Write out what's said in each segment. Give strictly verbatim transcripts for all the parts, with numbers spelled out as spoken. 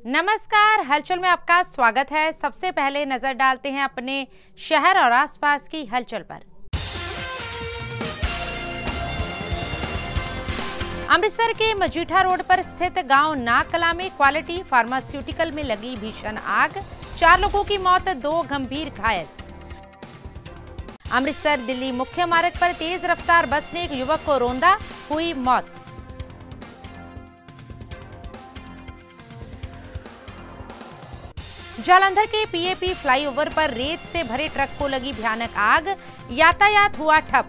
नमस्कार, हलचल में आपका स्वागत है। सबसे पहले नजर डालते हैं अपने शहर और आसपास की हलचल पर। अमृतसर के मजीठा रोड पर स्थित गांव नाकला में क्वालिटी फार्मास्यूटिकल में लगी भीषण आग, चार लोगों की मौत, दो गंभीर घायल। अमृतसर दिल्ली मुख्य मार्ग पर तेज रफ्तार बस ने एक युवक को रौंदा, हुई मौत। जालंधर के पीएपी फ्लाईओवर पर रेत से भरे ट्रक को लगी भयानक आग, यातायात हुआ ठप।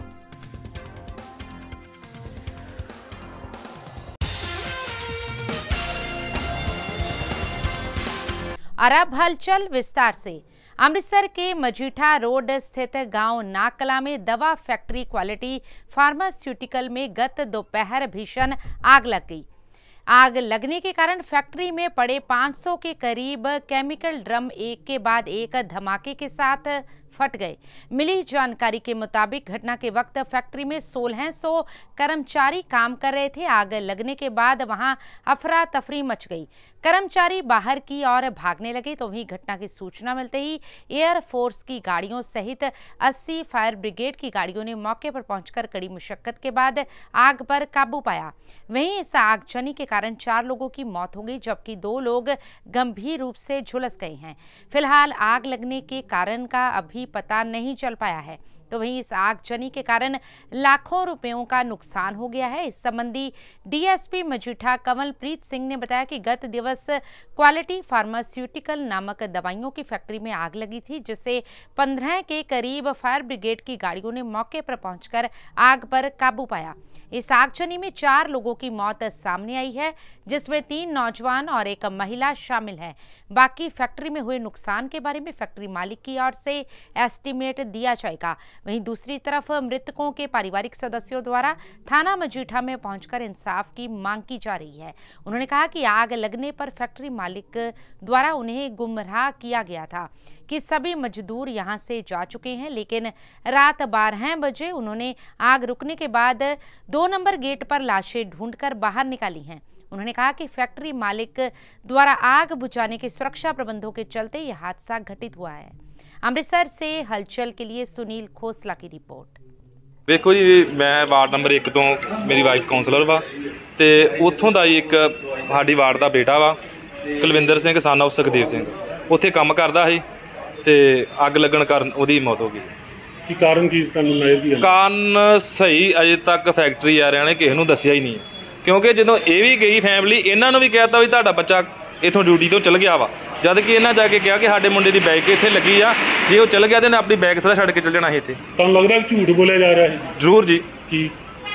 और अब हलचल विस्तार से। अमृतसर के मजीठा रोड स्थित गांव नाकला में दवा फैक्ट्री क्वालिटी फार्मास्यूटिकल में गत दोपहर भीषण आग लग गई। आग लगने के कारण फैक्ट्री में पड़े पाँच सौ के करीब केमिकल ड्रम एक के बाद एक धमाके के साथ फट गए। मिली जानकारी के मुताबिक घटना के वक्त फैक्ट्री में सोलह सौ कर्मचारी काम कर रहे थे। आग लगने के बाद वहां अफरा तफरी मच गई। कर्मचारी बाहर की ओर भागने लगे तो वहीं घटना की सूचना मिलते ही एयर फोर्स की गाड़ियों सहित अस्सी फायर ब्रिगेड की गाड़ियों ने मौके पर पहुंचकर कड़ी मुशक्कत के बाद आग पर काबू पाया। वहीं इस आगजनी के कारण चार लोगों की मौत हो गई, जबकि दो लोग गंभीर रूप से झुलस गए हैं। फिलहाल आग लगने के कारण का अभी पता नहीं चल पाया है। तो वहीं इस आगजनी के कारण लाखों रुपयों का नुकसान हो गया है। इस संबंधी डीएसपी मजीठा कमलप्रीत सिंह ने बताया कि गत दिवस क्वालिटी फार्मास्यूटिकल नामक दवाइयों की फैक्ट्री में आग लगी थी, जिससे पंद्रह के करीब फायर ब्रिगेड की गाड़ियों ने मौके पर पहुंचकर आग पर काबू पाया। इस आगजनी में चार लोगों की मौत सामने आई है, जिसमें तीन नौजवान और एक महिला शामिल है। बाकी फैक्ट्री में हुए नुकसान के बारे में फैक्ट्री मालिक की ओर से एस्टीमेट दिया जाएगा। वहीं दूसरी तरफ मृतकों के पारिवारिक सदस्यों द्वारा थाना मजीठा में पहुंचकर इंसाफ की मांग की जा रही है। उन्होंने कहा कि आग लगने पर फैक्ट्री मालिक द्वारा उन्हें गुमराह किया गया था कि सभी मजदूर यहां से जा चुके हैं, लेकिन रात बारह बजे उन्होंने आग रुकने के बाद दो नंबर गेट पर लाशें ढूंढकर बाहर निकाली हैं। उन्होंने कहा कि फैक्ट्री मालिक द्वारा आग बुझाने के सुरक्षा प्रबंधों के चलते यह हादसा घटित हुआ है। अमृतसर से हलचल के लिए सुनील खोसला की रिपोर्ट। देखो जी, मैं वार्ड नंबर एक तो मेरी वाइफ काउंसलर वा ते उत्थों दा एक साडी वार्ड का बेटा वा कुलविंदर सिंह सन ऑफ सुखदेव सिंह, उत्थे काम करदा सी ते अग लगन कारण उहदी मौत हो गई। की कारण की तुहानूं नज़र दी कारण सही अजे तक फैक्ट्री वालियां ने किसी नूं दस्सिया ही नहीं, क्योंकि जदों ये भी गई फैमिली इन्हां नूं भी कहता भी तुहाडा बच्चा इतों ड्यूटी तो चल गया वा, जद कि इन्हें जाके कहा कि साडे मुंडे की बैग इत्थे लगी आ, जे वो चल गया तो इन्हें अपनी बैग थोड़ा छड्ड के चल जाना इत्थे। तुहानूं लगदा कि झूठ बोलिया जा रहा है? जरूर जी, की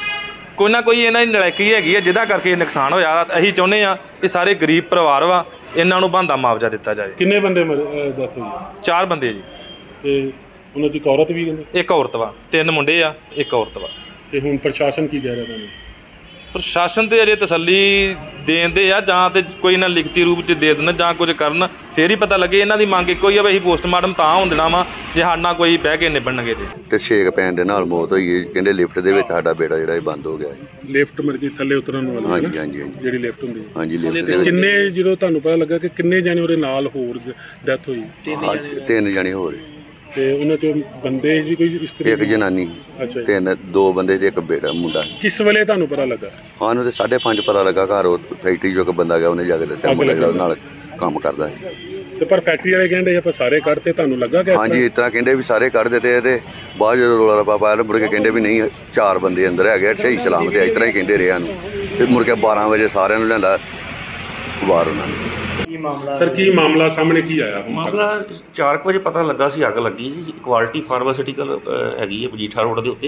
कोई ना कोई इन्हां दी नलायकी हैगी है जिहदा करके नुकसान होया। असीं चाहुंदे आ कि सारे गरीब परिवार वा, इन्हां नूं बनदा मुआवजा दिता जाए। किन्ने बंदे डेथ होई? चार बंदे जी, ते उन्हां च एक औरत भी कहंदे? एक औरत वा, तीन मुंडे आ, एक औरत वा। ते हुण प्रशासन की कह रहा तुहानूं? प्रशासन तो अजे तसली देंदे आ, जां ते कोई ना लिखती रूप च दे देना जां कुछ करन, फिर ही पता लगे। इन्हां दी मंग इक्को ही आ भी असीं पोस्टमार्टम तां होण देना वा जे साडे कोई बह के निबड़नगे। ते छेक पैण दे नाल मौत होई है, कहंदे लिफ्ट दे विच साडा बेटा जिहड़ा ਇਹ ਬੰਦ ਹੋ ਗਿਆ ਹੈ। लिफ्ट मर गई थल्ले उतरन वाली? ਹਾਂਜੀ ਹਾਂਜੀ ਹਾਂਜੀ ਜਿਹੜੀ ਲਿਫਟ ਹੁੰਦੀ ਹੈ। ਹਾਂਜੀ ਲਿਫਟ ਦੇ ਵਿੱਚ ਕਿੰਨੇ ਜਦੋਂ ਤੁਹਾਨੂੰ ਪਤਾ ਲੱਗਾ ਕਿ ਕਿੰਨੇ ਜਾਣੇ ਉਹਦੇ ਨਾਲ ਹੋਰ ਡੈਥ ਹੋਈ? ਤਿੰਨ ਜਣੇ ਹੋਰ ਤੇ ਉਹਨਾਂ ਚੋਂ ਬੰਦੇ ਜੀ ਕੋਈ ਇਸ ਤਰ੍ਹਾਂ? ਇੱਕ ਜਨਾਨੀ, ਅੱਛਾ, ਤਿੰਨ ਦੋ ਬੰਦੇ ਤੇ ਇੱਕ ਬੇਟਾ ਮੁੰਡਾ। ਕਿਸ ਵੇਲੇ ਤੁਹਾਨੂੰ ਪਤਾ ਲੱਗਾ? ਸਾਨੂੰ ਤੇ ਸਾਢੇ ਪੰਜ ਪਤਾ ਲੱਗਾ, ਘਰ ਉਹ ਫੈਕਟਰੀ ਚੋਂ ਇੱਕ ਬੰਦਾ ਗਿਆ, ਉਹਨੇ ਜਾ ਕੇ ਦੱਸਿਆ ਮੁੰਡਾ ਜਿਹੜਾ ਨਾਲ ਕੰਮ ਕਰਦਾ ਸੀ। ਤੇ ਪਰ ਫੈਕਟਰੀ ਵਾਲੇ ਕਹਿੰਦੇ ਆਪਾਂ ਸਾਰੇ ਕੱਢਤੇ, ਤੁਹਾਨੂੰ ਲੱਗਾ ਕਿ? ਹਾਂਜੀ, ਇਸ ਤਰ੍ਹਾਂ ਕਹਿੰਦੇ ਵੀ ਸਾਰੇ ਕੱਢ ਦਿੱਤੇ ਤੇ ਬਾਅਦ ਜਦੋਂ ਰੋਲਾ ਰੱਪਾ ਪਾਇਆ ਮੁੜ ਕੇ ਕਹਿੰਦੇ ਵੀ ਨਹੀਂ ਚਾਰ ਬੰਦੇ ਅੰਦਰ ਹੈਗੇ ਸਹੀ ਸਲਾਮਤ, ਇਸ ਤਰ੍ਹਾਂ ਹੀ ਕਹਿੰਦੇ ਰਹੇ ਨੂੰ। ਤੇ ਮੁੜ ਕੇ ਬਾਰਾਂ ਵਜੇ ਸਾਰਿਆਂ ਨੂੰ ਲਿਆਂਦਾ ਬਾਹਰ ਉਹਨਾਂ ਨੇ। ਸਰ ਕੀ ਮਾਮਲਾ ਸਾਹਮਣੇ ਕੀ ਆਇਆ? ਮਾਮਲਾ ਚਾਰ ਕੁ ਵਜੇ ਪਤਾ ਲੱਗਾ ਸੀ ਅੱਗ ਲੱਗੀ ਜੀ। ਕੁਆਲਿਟੀ ਫਾਰਮਾਸਿਊਟੀਕਲ ਹੈਗੀ ਹੈ ਮਜੀਠਾ ਰੋਡ ਦੇ ਉੱਤੇ,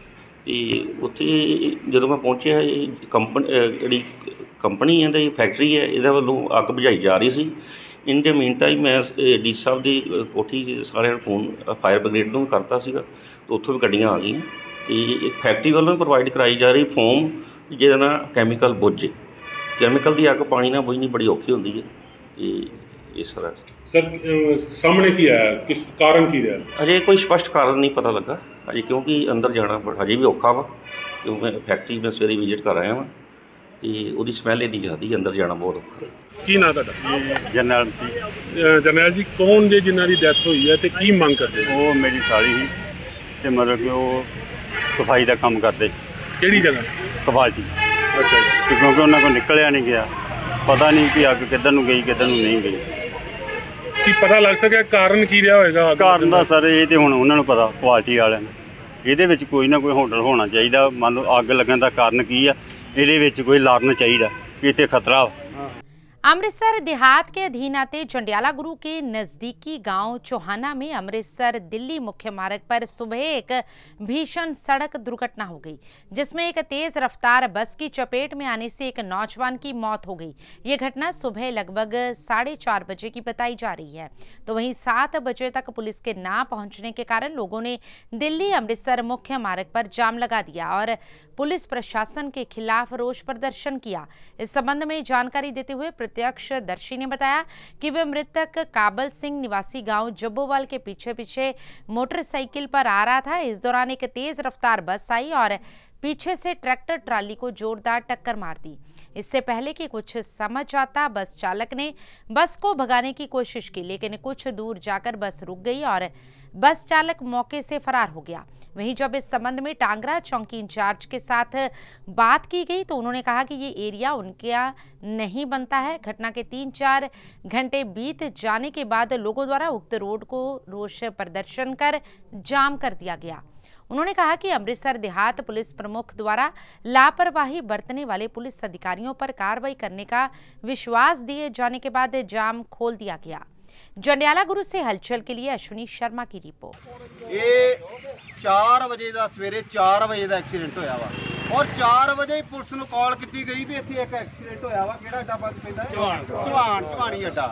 ਅਤੇ ਉੱਥੇ ਜਦੋਂ ਮੈਂ ਪਹੁੰਚਿਆ ਇਹ ਕੰਪਨੀ ਜਿਹੜੀ ਕੰਪਨੀ ਹੈ ਅਤੇ ਫੈਕਟਰੀ ਹੈ ਇਹਦੇ ਵੱਲੋਂ ਅੱਗ ਬੁਝਾਈ ਜਾ ਰਹੀ ਸੀ। ਇਨ ਦੇ ਮੀਨ ਟਾਈਮ ਮੈਂ ਡੀ ਸਾਹਿਬ ਦੀ ਕੋਠੀ ਸਾਰਿਆਂ ਨੂੰ ਫੋਨ ਫਾਇਰ ਬ੍ਰਿਗੇਡ ਨੂੰ ਕਰਤਾ ਸੀਗਾ, ਅਤੇ ਉੱਥੋਂ ਵੀ ਗੱਡੀਆਂ ਆ ਗਈਆਂ। ਅਤੇ ਫੈਕਟਰੀ ਵੱਲੋਂ ਪ੍ਰੋਵਾਈਡ ਕਰਾਈ ਜਾ ਰਹੀ ਫੋਮ ਜਿਹਦੇ ਨਾਲ ਕੈਮੀਕਲ ਬੁੱਝੇ। ਕੈਮੀਕਲ ਦੀ ਅੱਗ ਪਾਣੀ ਨਾਲ ਬੁਝਣੀ ਬੜੀ ਔਖੀ ਹੁੰਦੀ ਹੈ। ਅਤੇ ਇਸ ਤਰ੍ਹਾਂ ਸਰ ਸਾਹਮਣੇ ਕੀ ਆਇਆ, ਕਿਸ ਕਾਰਨ ਕੀ ਰਿਹਾ? ਅਜੇ ਕੋਈ ਸਪਸ਼ਟ ਕਾਰਨ ਨਹੀਂ ਪਤਾ ਲੱਗਾ ਅਜੇ, ਕਿਉਂਕਿ ਅੰਦਰ ਜਾਣਾ ਹਜੇ ਵੀ ਔਖਾ ਵਾ, ਕਿਉਂਕਿ ਫੈਕਟਰੀ ਮੈਂ ਸਵੇਰੇ ਵਿਜ਼ਿਟ ਕਰ ਆਇਆ ਵਾਂ। ਤੇ ਉਹਦੀ ਸਮੈਲ ਇੰਨੀ ਜ਼ਿਆਦਾ ਅੰਦਰ ਜਾਣਾ ਬਹੁਤ ਔਖਾ। ਕੀ ਨਾਂ ਤੁਹਾਡਾ? ਜਰਨੈਲ ਸੀ। ਅਹ ਜਰਨੈਲ ਜੀ, ਕੌਣ ਜੇ ਜਿਨ੍ਹਾਂ ਦੀ ਡੈਥ ਹੋਈ ਹੈ ਤੇ ਕੀ ਮੰਗ ਕਰਦੇ ਹੋ? ਉਹ ਮੇਰੀ ਸਾਲੀ ਸੀ ਤੇ ਮਤਲਬ ਕਿ ਉਹ ਸਫਾਈ ਦਾ ਕੰਮ ਕਰਦੇ। ਕਿਹੜੀ ਜਗ੍ਹਾ? ਕਬਾਲਟੀ। ਅੱਛਾ ਜੀ। ਤੇ ਕਿਉਂਕਿ ਉਹਨਾਂ ਕੋਲ ਨਿਕਲਿਆ ਨਹੀਂ ਗਿਆ, ਪਤਾ ਨਹੀਂ ਕਿ ਅੱਗ ਕਿੱਧਰ ਨੂੰ ਗਈ ਕਿੱਧਰ ਨੂੰ ਨਹੀਂ ਗਈ। ਕੀ ਪਤਾ ਲੱਗ ਸਕਿਆ ਕਾਰਨ ਕੀ ਰਿਹਾ ਹੋਏਗਾ ਅੱਗ ਕਾਰਨ ਦਾ? ਦਾ ਸਰ ਇਹ ਤੇ ਹੁਣ ਉਹਨਾਂ ਨੂੰ ਪਤਾ, ਕੁਆਲਿਟੀ ਵਾਲਿਆਂ ਨੂੰ। ਇਹਦੇ ਵਿੱਚ ਕੋਈ ਨਾ ਕੋਈ ਹੋਟਲ ਹੋਣਾ ਚਾਹੀਦਾ। ਮੰਨ ਲਓ ਅੱਗ ਲੱਗਣ ਦਾ ਕਾਰਨ ਕੀ ਆ, ਇਹਦੇ ਵਿੱਚ ਕੋਈ ਲਾਰਨਾ ਚਾਹੀਦਾ ਕਿ ਇੱਥੇ ਖਤਰਾ। अमृतसर देहात के अधीन आते जंडियाला गुरु के नजदीकी गांव चौहाना में अमृतसर दिल्ली मुख्य मार्ग पर सुबह एक भीषण सड़क दुर्घटना हो गई, जिसमें एक तेज रफ्तार बस की चपेट में आने से एक नौजवान की मौत हो गई। ये घटना सुबह लगभग साढ़े चार बजे की बताई जा रही है। तो वहीं सात बजे तक पुलिस के ना पहुंचने के कारण लोगों ने दिल्ली अमृतसर मुख्य मार्ग पर जाम लगा दिया और पुलिस प्रशासन के खिलाफ रोष प्रदर्शन किया। इस संबंध में जानकारी देते हुए प्रत्यक्षदर्शी ने बताया कि वे मृतक काबल सिंह निवासी गांव जब्बोवाल के पीछे पीछे मोटरसाइकिल पर आ रहा था। इस दौरान एक तेज रफ्तार बस आई और पीछे से ट्रैक्टर ट्राली को जोरदार टक्कर मार दी। इससे पहले कि कुछ समझ आता, बस चालक ने बस को भगाने की कोशिश की, लेकिन कुछ दूर जाकर बस रुक गई और बस चालक मौके से फरार हो गया। वहीं जब इस संबंध में टांगरा चौकी इंचार्ज के साथ बात की गई तो उन्होंने कहा कि ये एरिया उनका नहीं बनता है। घटना के तीन चार घंटे बीत जाने के बाद लोगों द्वारा उक्त रोड को रोष प्रदर्शन कर जाम कर दिया गया। उन्होंने कहा कि अमृतसर देहात पुलिस प्रमुख द्वारा लापरवाही बरतने वाले पुलिस अधिकारियों पर कार्रवाई करने का विश्वास दिए जाने के बाद जाम खोल दिया गया। जंडियाला गुरु से हलचल के लिए अश्विनी शर्मा की रिपोर्ट। ये चार बजे का सवेरे चार बजे का एक्सीडेंट होया वा और चार बजे ही पुलिस नूं कॉल की गई भी इत्थे एक एक्सीडेंट होया वा। किहड़ा अड्डा बस पैंदा है? चौहान चौहानी अड्डा।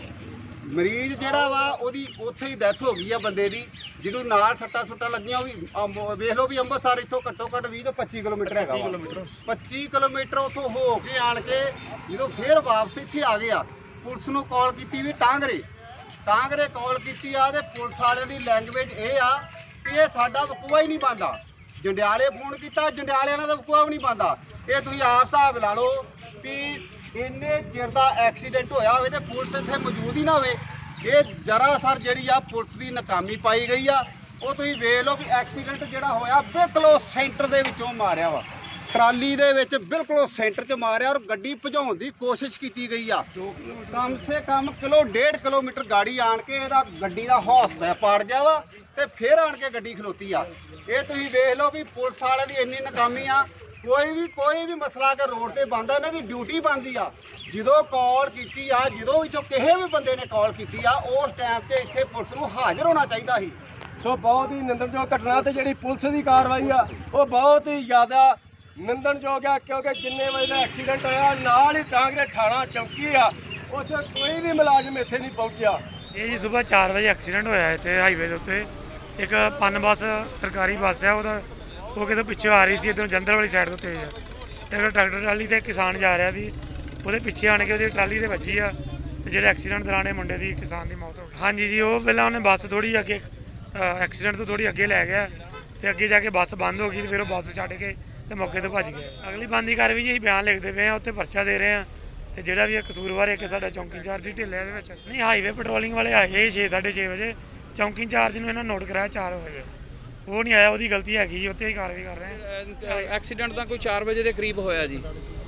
मरीज जिहड़ा वा ओदी उत्थे ही डैथ हो गई है बंदे दी, जिन्हों नाल सट्टा सुट्टा लगियां। भी वेख लो भी अंमृतसर इत्थों घट्टो घट्ट बीस तो पच्ची किलोमीटर हैगा वा। पच्ची किलोमीटर उत्थों हो के आण के जो फिर वापस इत्थे आ गया, पुलिस नूं कॉल की भी टांगरे टांगरे कॉल की आ ते पुलिस वाले दी लैंगुएज ये आ कि ये साडा वकूआ ही नहीं बनता। जंडियाले फोन किया, जंडियाले वाला दा वकूआ भी नहीं बनता। ये तुसीं आप हिसाब ला लो भी इन्ने चिर दा एक्सीडेंट होया होवे ते पुलिस इत्थे मौजूद ही ना होवे। ये जरा सर जिहड़ी आ पुलिस दी नाकामी पाई गई आ। वो तुसीं वेख लो भी एक्सीडेंट जिहड़ा होया बिल्कुल सेंटर दे विचों मारिया वा, ट्राली दे विच बिल्कुल सेंटर च मारिया और गड्डी भजाउण दी कोशिश की गई आ। कम से कम किलो डेढ़ किलोमीटर गाड़ी आण के इहदा गड्डी दा हौस पै पाड़ गया वा ते फिर आण के गड्डी खलोती आ। ये तुसीं वेख लो भी पुलिस वाले दी इन्नी नाकामी आ। कोई भी कोई भी मसला अगर रोड ते बनदा, इन्हां दी ड्यूटी बनदी आ। ਜਦੋਂ कॉल की आ, ਜਦੋਂ ਵਿੱਚੋਂ ਕਿਸੇ ਵੀ ਬੰਦੇ ਨੇ कॉल की आ, उस टाइम ਤੇ ਇੱਥੇ ਪੁਲਿਸ ਨੂੰ ਹਾਜ਼ਰ ਹੋਣਾ ਚਾਹੀਦਾ ਸੀ। ਸੋ ਬਹੁਤ ਹੀ ਨਿੰਦਣਯੋਗ ਘਟਨਾ ਤੇ ਜਿਹੜੀ ਪੁਲਿਸ ਦੀ ਕਾਰਵਾਈ ਆ ਉਹ ਬਹੁਤ ਹੀ ਜ਼ਿਆਦਾ ਨਿੰਦਣਯੋਗ ਆ, ਕਿਉਂਕਿ ਜਿੰਨੇ ਵਜੇ ਦਾ ਐਕਸੀਡੈਂਟ ਹੋਇਆ ਨਾਲ ਹੀ ਟਾਂਗਰੇ ਥਾਣਾ ਚੌਕੀ ਆ, ਉੱਥੇ ਕੋਈ ਵੀ ਮੁਲਾਜ਼ਮ ਇੱਥੇ ਨਹੀਂ ਪਹੁੰਚਿਆ। ਇਹ ਜੀ ਸਵੇਰ ਚਾਰ ਵਜੇ ਐਕਸੀਡੈਂਟ ਹੋਇਆ ਇੱਥੇ ਹਾਈਵੇ ਦੇ ਉੱਤੇ। ਇੱਕ ਪਨ ਬੱਸ ਸਰਕਾਰੀ ਬੱਸ ਆ, ਉਹਦਾ ਉਹ ਕਿਤੇ ਪਿੱਛੇ ਆ ਰਹੀ ਸੀ, ਇੱਧਰੋਂ ਜਲੰਧਰ ਵਾਲੀ ਸਾਈਡ ਤੋਂ ਤੇਜ਼ ਆ ਤੇ ਟਰੈਕਟਰ ਟਰਾਲੀ ਤੇ ਕਿਸਾਨ ਜਾ ਰਿਹਾ ਸੀ, ਉਹਦੇ ਪਿੱਛੇ ਆਣ ਕੇ ਉਹਦੀ ਟਰਾਲੀ ਤੇ ਵੱਜੀ ਆ ਤੇ ਜਿਹੜੇ ਐਕਸੀਡੈਂਟ ਦੌਰਾਨ ਇਹ ਮੁੰਡੇ ਦੀ ਕਿਸਾਨ ਦੀ ਮੌਤ ਹੋ ਗਈ। ਹਾਂਜੀ ਜੀ, ਉਹ ਪਹਿਲਾਂ ਉਹਨੇ ਬੱਸ ਥੋੜੀ ਅੱਗੇ ਐਕਸੀਡੈਂਟ ਤੋਂ ਥੋੜੀ ਅੱਗੇ ਲੈ ਗਿਆ ਤੇ ਅੱਗੇ ਜਾ ਕੇ ਬੱਸ ਬੰਦ ਹੋ ਗਈ ਤੇ ਫਿਰ ਉਹ ਬੱਸ ਛੱਡ ਕੇ ਤੇ ਮੌਕੇ ਤੋਂ ਭੱਜ ਗਿਆ। ਅਗਲੀ ਬੰਦੀ ਕਾਰਵਾਈ ਜੀ ਅਸੀਂ ਬਿਆਨ ਲਿਖਦੇ ਪਏ ਆ, ਉੱਤੇ ਪਰਚਾ ਦੇ ਰਹੇ ਆ ਤੇ ਜਿਹੜਾ ਵੀ ਇਹ ਕਸੂਰਵਾਰ ਹੈ ਕਿ ਸਾਡਾ ਚੌਂਕੀ ਇੰਚਾਰਜ ਢਿੱਲੇ ਦੇ ਵਿੱਚ ਨਹੀਂ, ਹਾਈਵੇ ਪੈਟਰੋਲਿੰਗ ਵਾਲੇ ਆਏ ਛੇ ਸਾਢੇ ਛੇ ਵਜੇ, ਚੌਂਕੀ ਇੰਚਾਰਜ ਨੂੰ ਇਹਨਾਂ ਨੋਟ ਕਰਾਇਆ ਚਾਰ ਵਜੇ, ਉਹ ਨਹੀਂ ਆਇਆ, ਉਹਦੀ ਗਲਤੀ ਹੈਗੀ ਜੀ, ਉੱਤੇ ਹੀ ਕਾਰਵਾਈ ਕਰ ਰਹੇ ਆ। ਐਕਸੀਡੈਂਟ ਤਾਂ ਕੋਈ ਚਾਰ ਵਜੇ ਦੇ ਕਰੀਬ ਹੋਇਆ ਜੀ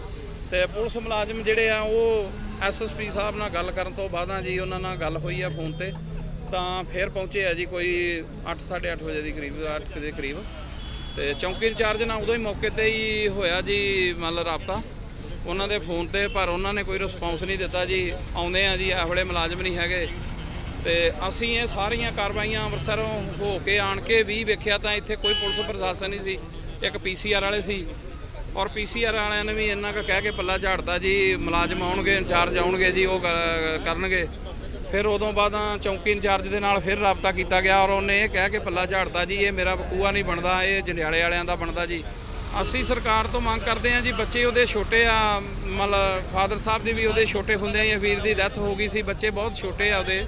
ਤੇ ਪੁਲਿਸ ਮੁਲਾਜ਼ਮ ਜਿਹੜੇ ਆ ਉਹ ਐਸ ਐਸ ਪੀ ਸਾਹਿਬ ਨਾਲ ਗੱਲ ਕਰਨ ਤੋਂ ਬਾਅਦ ਜੀ ਉਹਨਾਂ ਨਾਲ ਗੱਲ ਹੋਈ ਆ ਫੋਨ ਤੇ, ਤਾਂ ਫਿਰ ਪਹੁੰਚੇ ਆ ਜੀ ਕੋਈ ਅੱਠ ਸਾਢੇ ਅੱਠ ਵਜੇ ਦੀ ਕਰੀਬ ਅੱਠ ਦੇ ਕਰੀਬ ਤੇ ਚੌਂਕੀ ਇੰਚਾਰਜ ਨਾਲ ਉਦੋਂ ਹੀ ਮੌਕੇ ਤੇ ਹੀ ਹੋਇਆ ਜੀ ਮਤਲਬ ਰਾਬਤਾ ਉਹਨਾਂ ਦੇ ਫੋਨ ਤੇ, ਪਰ ਉਹਨਾਂ ਨੇ ਕੋਈ ਰਿਸਪੌਂਸ ਨਹੀਂ ਦਿੱਤਾ ਜੀ। ਆਉਂਦੇ ਆ ਜੀ ਇਹ ਵੇਲੇ ਮੁਲਾਜ਼ਮ ਨਹੀਂ ਹੈਗੇ ਤੇ ਅਸੀਂ ਇਹ ਸਾਰੀਆਂ ਕਾਰਵਾਈਆਂ ਅੰਮ੍ਰਿਤਸਰੋਂ ਹੋ ਕੇ ਆਣ ਕੇ ਵੀ ਵੇਖਿਆ ਤਾਂ ਇੱਥੇ ਕੋਈ ਪੁਲਿਸ ਪ੍ਰਸ਼ਾਸਨ ਨਹੀਂ ਸੀ, ਇੱਕ ਪੀ ਸੀ ਆਰ ਵਾਲੇ ਸੀ ਔਰ ਪੀ ਸੀ ਆਰ ਵਾਲਿਆਂ ਨੇ ਵੀ ਇੰਨਾ ਕੁ ਕਹਿ ਕੇ ਪੱਲਾ ਝਾੜਤਾ ਜੀ ਮੁਲਾਜ਼ਮ ਆਉਣਗੇ ਇੰਚਾਰਜ ਆਉਣਗੇ ਜੀ ਉਹ ਕਰਨਗੇ। ਫਿਰ ਉਦੋਂ ਬਾਅਦ ਚੌਂਕੀ ਇੰਚਾਰਜ ਦੇ ਨਾਲ ਫਿਰ ਰਾਬਤਾ ਕੀਤਾ ਗਿਆ ਔਰ ਉਹਨੇ ਇਹ ਕਹਿ ਕੇ ਪੱਲਾ ਝਾੜਤਾ ਜੀ ਇਹ ਮੇਰਾ ਵਕੂਆ ਨਹੀਂ ਬਣਦਾ, ਇਹ ਜੰਡਿਆਲੇ ਵਾਲਿਆਂ ਦਾ ਬਣਦਾ ਜੀ। ਅਸੀਂ ਸਰਕਾਰ ਤੋਂ ਮੰਗ ਕਰਦੇ ਹਾਂ ਜੀ, ਬੱਚੇ ਉਹਦੇ ਛੋਟੇ ਆ, ਮਤਲਬ ਫਾਦਰ ਸਾਹਿਬ ਦੀ ਵੀ ਉਹਦੇ ਛੋਟੇ ਹੁੰਦਿਆਂ ਹੀ ਵੀਰ ਦੀ ਡੈਥ ਹੋ ਗਈ ਸੀ, ਬੱਚੇ ਬਹੁਤ ਛੋਟੇ ਆ ਉਹਦੇ,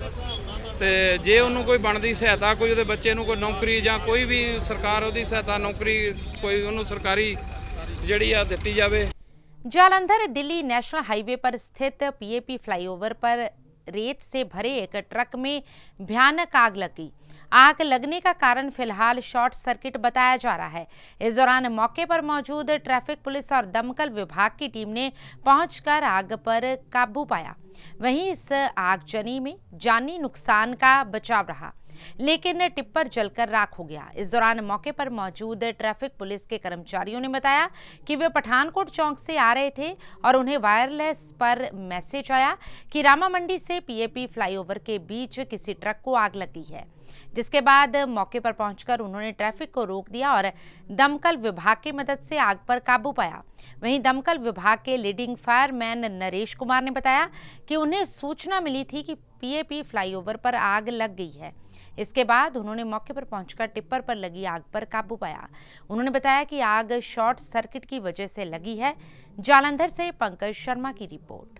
ਤੇ ਜੇ ਉਹਨੂੰ ਕੋਈ ਬਣਦੀ ਸਹਾਇਤਾ, ਕੋਈ ਉਹਦੇ ਬੱਚੇ ਨੂੰ ਕੋਈ ਨੌਕਰੀ ਜਾਂ ਕੋਈ ਵੀ ਸਰਕਾਰ ਉਹਦੀ ਸਹਾਇਤਾ ਨੌਕਰੀ ਕੋਈ ਉਹਨੂੰ ਸਰਕਾਰੀ ਜਿਹੜੀ ਆ ਦਿੱਤੀ ਜਾਵੇ। जालंधर दिल्ली नेशनल हाईवे पर स्थित पीएपी फ्लाईओवर पर रेत से भरे एक ट्रक में भयानक आग लगी। आग लगने का कारण फिलहाल शॉर्ट सर्किट बताया जा रहा है। इस दौरान मौके पर मौजूद ट्रैफिक पुलिस और दमकल विभाग की टीम ने पहुंचकर आग पर काबू पाया। वहीं इस आगजनी में जानी नुकसान का बचाव रहा, लेकिन टिप्पर जलकर राख हो गया। इस दौरान मौके पर मौजूद ट्रैफिक पुलिस के कर्मचारियों ने बताया कि वे पठानकोट चौक से आ रहे थे और उन्हें वायरलेस पर मैसेज आया कि रामा मंडी से पीएपी फ्लाईओवर के बीच किसी ट्रक को आग लगी है, जिसके बाद मौके पर पहुंचकर उन्होंने ट्रैफिक को रोक दिया और दमकल विभाग की मदद से आग पर काबू पाया। वहीं दमकल विभाग के लीडिंग फायरमैन नरेश कुमार ने बताया कि उन्हें सूचना मिली थी कि पीएपी फ्लाईओवर पर आग लग गई है। इसके बाद उन्होंने मौके पर पहुंचकर टिप्पर पर लगी आग पर काबू पाया। उन्होंने बताया कि आग शॉर्ट सर्किट की वजह से लगी है। जालंधर से पंकज शर्मा की रिपोर्ट।